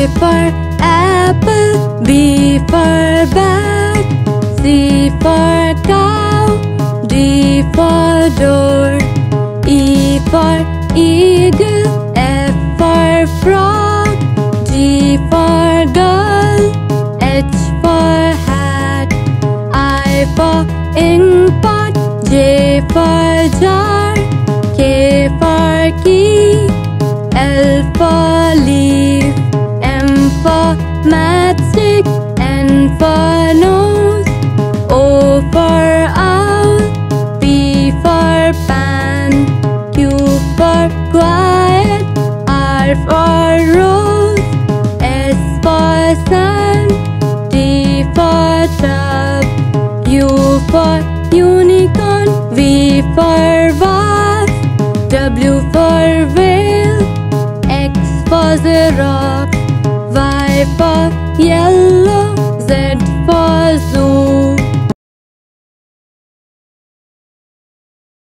for apple, B for bat, C for cow, D for door, E for eagle, F for frog, G for girl, H for hat, I for ink pot, J for jar, K for key, L for leaf, M for matchstick, N for nose, O for owl, P for pan, Q for quiet, R for rose, S for sun, T for tub, U for unicorn, V for vase, W for whale, X for xerox, Y for yellow,